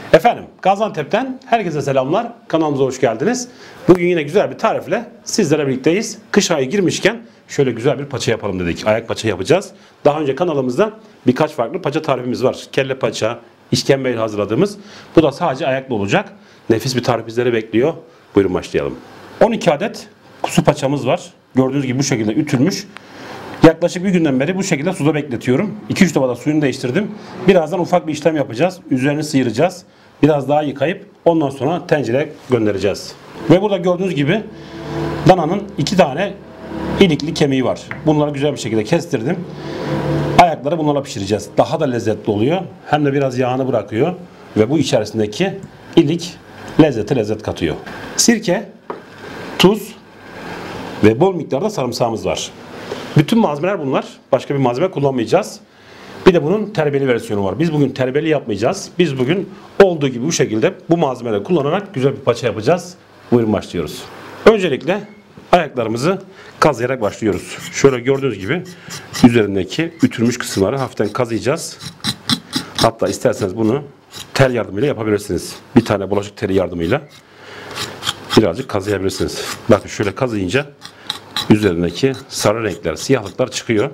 Efendim Gaziantep'ten herkese selamlar. Kanalımıza hoş geldiniz. Bugün yine güzel bir tarifle sizlerle birlikteyiz. Kış ayı girmişken şöyle güzel bir paça yapalım dedik. Ayak paça yapacağız. Daha önce kanalımızda birkaç farklı paça tarifimiz var. Kelle paça, işkembeyle hazırladığımız. Bu da sadece ayaklı olacak. Nefis bir tarif bizleri bekliyor. Buyurun başlayalım. 12 adet kuzu paçamız var. Gördüğünüz gibi bu şekilde ütülmüş. Yaklaşık bir günden beri bu şekilde suda bekletiyorum. 2-3 defa da suyunu değiştirdim. Birazdan ufak bir işlem yapacağız. Üzerini sıyıracağız. Biraz daha yıkayıp ondan sonra tencereye göndereceğiz. Ve burada gördüğünüz gibi dananın 2 tane ilikli kemiği var. Bunları güzel bir şekilde kestirdim. Ayakları bunlarla pişireceğiz. Daha da lezzetli oluyor. Hem de biraz yağını bırakıyor. Ve bu içerisindeki ilik lezzet katıyor. Sirke, tuz ve bol miktarda sarımsağımız var. Bütün malzemeler bunlar. Başka bir malzeme kullanmayacağız. Bir de bunun terbiyeli versiyonu var. Biz bugün terbiyeli yapmayacağız. Biz bugün olduğu gibi bu şekilde bu malzemeleri kullanarak güzel bir paça yapacağız. Buyurun başlıyoruz. Öncelikle ayaklarımızı kazıyarak başlıyoruz. Şöyle gördüğünüz gibi üzerindeki ütülmüş kısımları hafiften kazıyacağız. Hatta isterseniz bunu tel yardımıyla yapabilirsiniz. Bir tane bulaşık teli yardımıyla birazcık kazıyabilirsiniz. Bakın şöyle kazıyınca üzerindeki sarı renkler, siyahlıklar çıkıyor.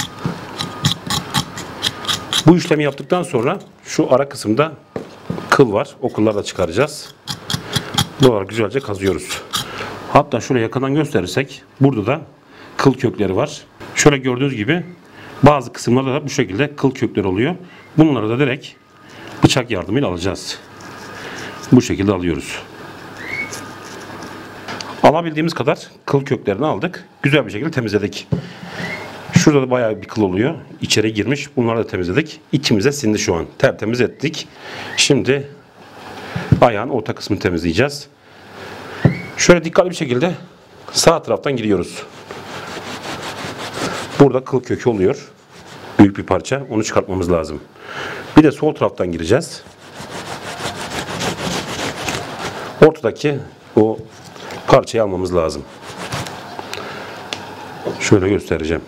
Bu işlemi yaptıktan sonra şu ara kısımda kıl var. O kılları da çıkaracağız. Buraları güzelce kazıyoruz. Hatta şöyle yakından gösterirsek burada da kıl kökleri var. Şöyle gördüğünüz gibi bazı kısımlarda da bu şekilde kıl kökleri oluyor. Bunları da direkt bıçak yardımıyla alacağız. Bu şekilde alıyoruz. Alabildiğimiz kadar kıl köklerini aldık. Güzel bir şekilde temizledik. Şurada da bayağı bir kıl oluyor. İçeri girmiş. Bunları da temizledik. İçimize sindi şu an. Tertemiz ettik. Şimdi ayağın orta kısmını temizleyeceğiz. Şöyle dikkatli bir şekilde sağ taraftan giriyoruz. Burada kıl kökü oluyor. Büyük bir parça. Onu çıkartmamız lazım. Bir de sol taraftan gireceğiz. Ortadaki o parçayı almamız lazım. Şöyle göstereceğim.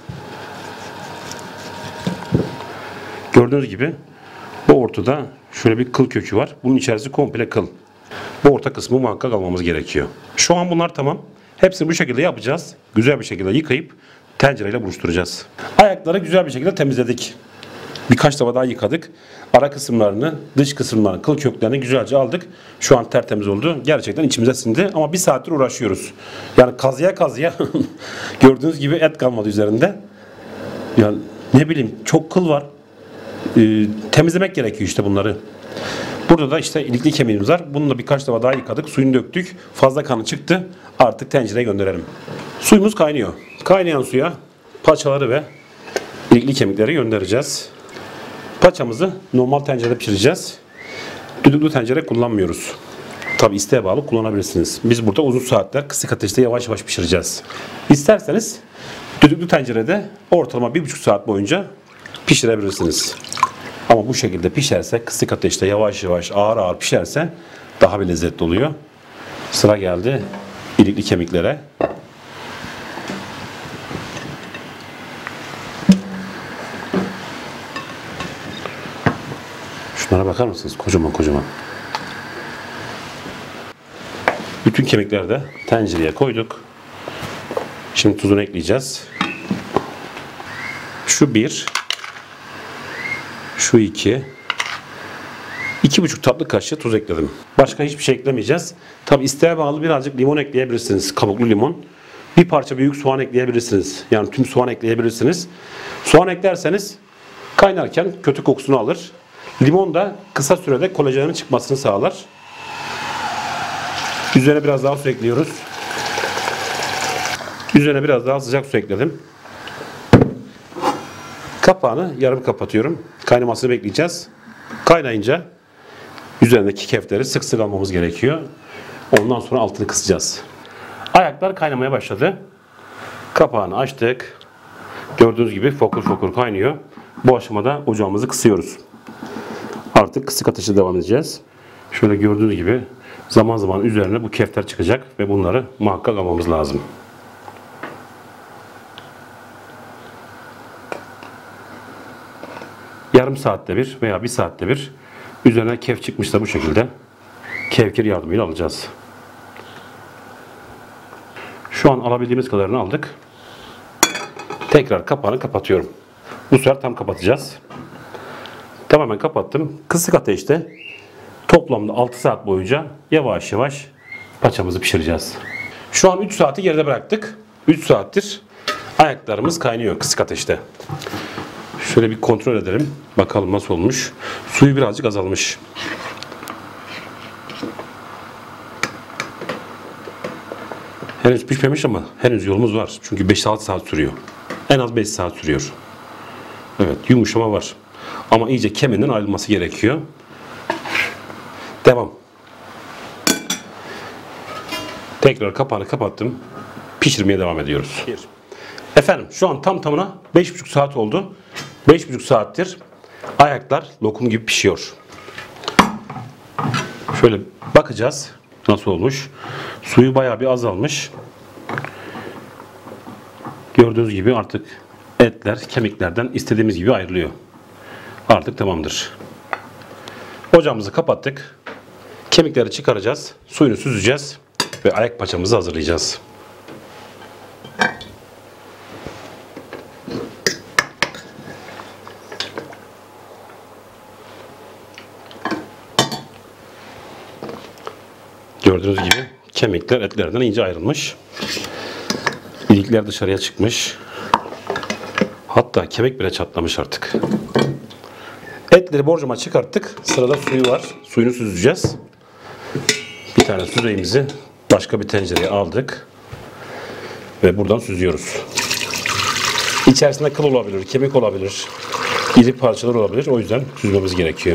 Gördüğünüz gibi bu ortada şöyle bir kıl kökü var. Bunun içerisi komple kıl. Bu orta kısmı muhakkak almamız gerekiyor. Şu an bunlar tamam. Hepsini bu şekilde yapacağız. Güzel bir şekilde yıkayıp tencereyle buluşturacağız. Ayakları güzel bir şekilde temizledik. Birkaç defa daha yıkadık. Ara kısımlarını, dış kısımlarını, kıl köklerini güzelce aldık. Şu an tertemiz oldu. Gerçekten içimize sindi ama bir saattir uğraşıyoruz. Yani kazıya gördüğünüz gibi et kalmadı üzerinde. Yani ne bileyim çok kıl var. Temizlemek gerekiyor işte bunları. Burada da işte ilikli kemiğimiz var. Bunu da birkaç defa daha yıkadık. Suyunu döktük. Fazla kanı çıktı. Artık tencereye gönderelim. Suyumuz kaynıyor. Kaynayan suya paçaları ve ilikli kemikleri göndereceğiz. Paçamızı normal tencerede pişireceğiz. Düdüklü tencere kullanmıyoruz. Tabi isteğe bağlı kullanabilirsiniz. Biz burada uzun saatler kısık ateşte yavaş yavaş pişireceğiz. İsterseniz düdüklü tencerede ortalama 1,5 saat boyunca pişirebilirsiniz. Ama bu şekilde pişerse, kısık ateşte yavaş yavaş ağır ağır pişerse daha bir lezzetli oluyor. Sıra geldi ilikli kemiklere. Şunlara bakar mısınız? Kocaman kocaman. Bütün kemikleri de tencereye koyduk. Şimdi tuzunu ekleyeceğiz. Şu 1, şu 2, 2,5 tatlı kaşığı tuz ekledim. Başka hiçbir şey eklemeyeceğiz. Tabi isteğe bağlı birazcık limon ekleyebilirsiniz. Kabuklu limon. Bir parça büyük soğan ekleyebilirsiniz. Yani tüm soğan ekleyebilirsiniz. Soğan eklerseniz kaynarken kötü kokusunu alır. Limon da kısa sürede kolajenin çıkmasını sağlar. Üzerine biraz daha su ekliyoruz. Üzerine biraz daha sıcak su ekledim. Kapağını yarım kapatıyorum. Kaynamasını bekleyeceğiz. Kaynayınca üzerindeki kefleri sık sık almamız gerekiyor. Ondan sonra altını kısacağız. Ayaklar kaynamaya başladı. Kapağını açtık. Gördüğünüz gibi fokur fokur kaynıyor. Bu aşamada ocağımızı kısıyoruz. Artık kısık ateşe devam edeceğiz. Şöyle gördüğünüz gibi zaman zaman üzerine bu kefler çıkacak ve bunları muhakkak almamız lazım. Yarım saatte bir veya bir saatte bir Üzerine kef çıkmışsa bu şekilde kevgir yardımıyla alacağız. Şu an alabildiğimiz kadarını aldık. Tekrar kapağını kapatıyorum. Bu sefer tam kapatacağız. Tamamen kapattım. Kısık ateşte toplamda 6 saat boyunca yavaş yavaş paçamızı pişireceğiz. Şu an 3 saati geride bıraktık. 3 saattir ayaklarımız kaynıyor kısık ateşte. Şöyle bir kontrol edelim. Bakalım nasıl olmuş. Suyu birazcık azalmış. Henüz pişmemiş ama henüz yolumuz var. Çünkü 5-6 saat sürüyor. En az 5 saat sürüyor. Evet, yumuşama var. Ama iyice kemiğinden ayrılması gerekiyor. Devam. Tekrar kapağını kapattım. Pişirmeye devam ediyoruz. Efendim şu an tam tamına 5,5 saat oldu. 5,5 saattir ayaklar lokum gibi pişiyor. Şöyle bakacağız nasıl olmuş. Suyu bayağı bir azalmış. Gördüğünüz gibi artık etler kemiklerden istediğimiz gibi ayrılıyor. Artık tamamdır. Ocağımızı kapattık. Kemikleri çıkaracağız. Suyunu süzeceğiz. Ve ayak paçamızı hazırlayacağız. Gördüğünüz gibi kemikler etlerden iyice ayrılmış. İlikler dışarıya çıkmış. Hatta kemik bile çatlamış artık. Etleri borcama çıkarttık. Sırada suyu var. Suyunu süzeceğiz. Bir tane süzeyimizi başka bir tencereye aldık. Ve buradan süzüyoruz. İçerisinde kıl olabilir, kemik olabilir, iri parçalar olabilir. O yüzden süzmemiz gerekiyor.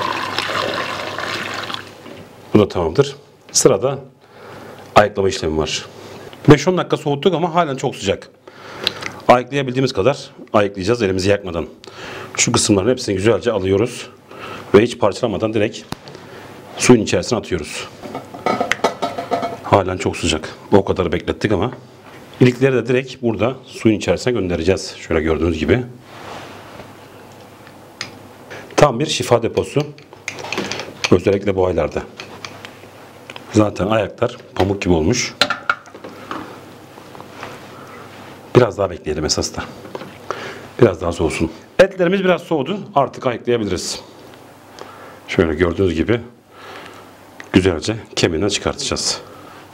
Bu da tamamdır. Sırada ayıklama işlemi var. 5-10 dakika soğuttuk ama halen çok sıcak. Ayıklayabildiğimiz kadar ayıklayacağız elimizi yakmadan. Şu kısımların hepsini güzelce alıyoruz. Ve hiç parçalamadan direkt suyun içerisine atıyoruz. Halen çok sıcak. O kadar beklettik ama. İlikleri de direkt burada suyun içerisine göndereceğiz. Şöyle gördüğünüz gibi. Tam bir şifa deposu. Özellikle bu aylarda. Zaten ayaklar pamuk gibi olmuş. Biraz daha bekleyelim esas da. Biraz daha soğusun. Etlerimiz biraz soğudu. Artık ayıklayabiliriz. Şöyle gördüğünüz gibi güzelce kemiğinden çıkartacağız.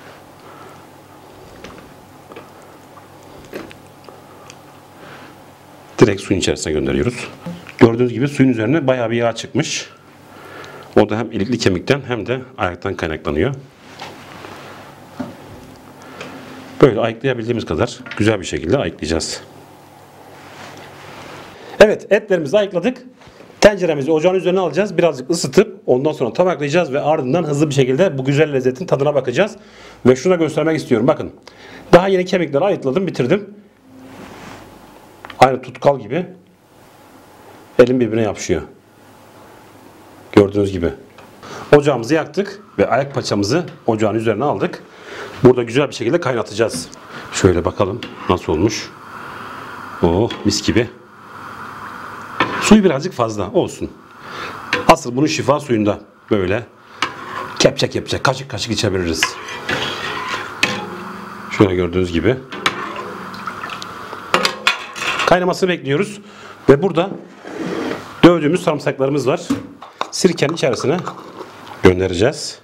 Direkt suyun içerisine gönderiyoruz. Gördüğünüz gibi suyun üzerine bayağı bir yağ çıkmış. O da hem ilikli kemikten hem de ayaktan kaynaklanıyor. Böyle ayıklayabildiğimiz kadar güzel bir şekilde ayıklayacağız. Evet, etlerimizi ayıkladık. Tenceremizi ocağın üzerine alacağız. Birazcık ısıtıp ondan sonra tabaklayacağız ve ardından hızlı bir şekilde bu güzel lezzetin tadına bakacağız. Ve şuna göstermek istiyorum. Bakın. Daha yeni kemikleri ayıkladım, bitirdim. Aynı tutkal gibi elim birbirine yapışıyor. Gördüğünüz gibi. Ocağımızı yaktık ve ayak paçamızı ocağın üzerine aldık. Burada güzel bir şekilde kaynatacağız. Şöyle bakalım nasıl olmuş. Oh, mis gibi. Suyu birazcık fazla olsun. Asıl bunun şifa suyunda böyle kepçe kepçe, kaşık kaşık içebiliriz. Şöyle gördüğünüz gibi. Kaynamasını bekliyoruz. Ve burada dövdüğümüz sarımsaklarımız var. Sirkenin içerisine göndereceğiz.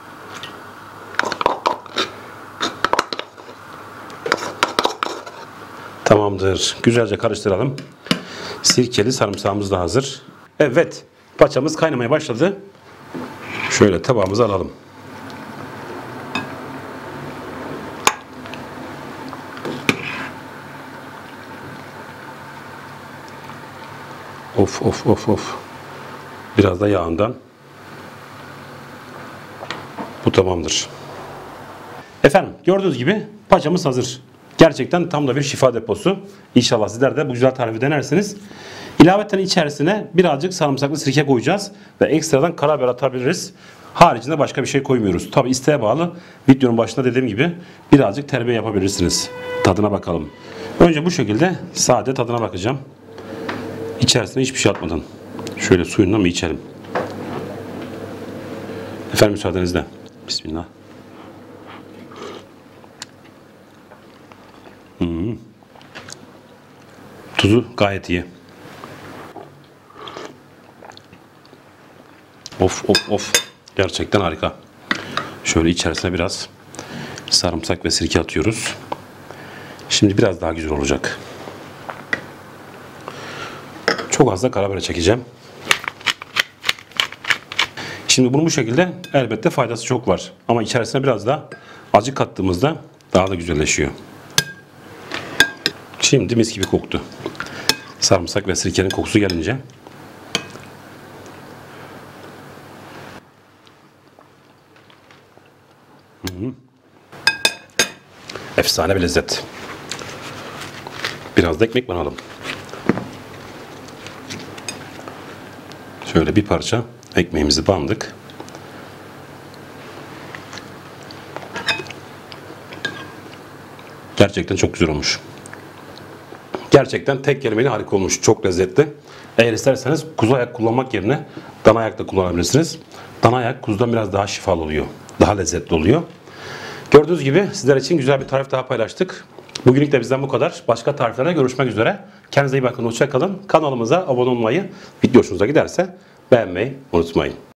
Tamamdır. Güzelce karıştıralım. Sirkeli sarımsağımız da hazır. Evet. Paçamız kaynamaya başladı. Şöyle tabağımıza alalım. Of of of of. Biraz da yağından. Bu tamamdır. Efendim gördüğünüz gibi paçamız hazır. Gerçekten tam da bir şifa deposu. İnşallah sizler de bu güzel tarifi denersiniz. İlaveten içerisine birazcık sarımsaklı sirke koyacağız. Ve ekstradan karabiber atabiliriz. Haricinde başka bir şey koymuyoruz. Tabi isteğe bağlı. Videonun başında dediğim gibi birazcık terbiye yapabilirsiniz. Tadına bakalım. Önce bu şekilde sade tadına bakacağım. İçerisine hiçbir şey atmadan. Şöyle suyundan mı içelim? Efendim müsaadenizle. Bismillah. Tuzu gayet iyi. Of of of. Gerçekten harika. Şöyle içerisine biraz sarımsak ve sirke atıyoruz. Şimdi biraz daha güzel olacak. Çok az da karabiber çekeceğim. Şimdi bunu bu şekilde elbette faydası çok var. Ama içerisine biraz da acı kattığımızda daha da güzelleşiyor. Şimdi mis gibi koktu. Sarımsak ve sirkenin kokusu gelince efsane bir lezzet. Biraz da ekmek banalım. Şöyle bir parça ekmeğimizi bandık. Gerçekten çok güzel olmuş. Gerçekten tek kelimeyle harika olmuş. Çok lezzetli. Eğer isterseniz kuzu ayak kullanmak yerine dana ayak da kullanabilirsiniz. Dana ayak kuzudan biraz daha şifalı oluyor. Daha lezzetli oluyor. Gördüğünüz gibi sizler için güzel bir tarif daha paylaştık. Bugünlük de bizden bu kadar. Başka tariflerde görüşmek üzere. Kendinize iyi bakın. Hoşça kalın. Kanalımıza abone olmayı, video hoşunuza giderse beğenmeyi unutmayın.